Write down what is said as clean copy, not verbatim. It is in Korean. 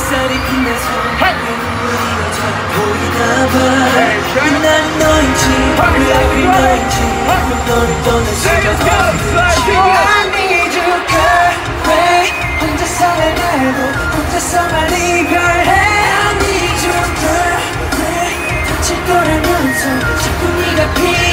햇살이 빛나서 내 눈물이 잘 보이나봐. 난 너인지 왜 너인지 너를 떠날 수가 없는지. I need you girl. 왜 혼자 살아가고 혼자서만 이별해. I need you girl. 왜 다칠 거라면서 자꾸 네가 필요해.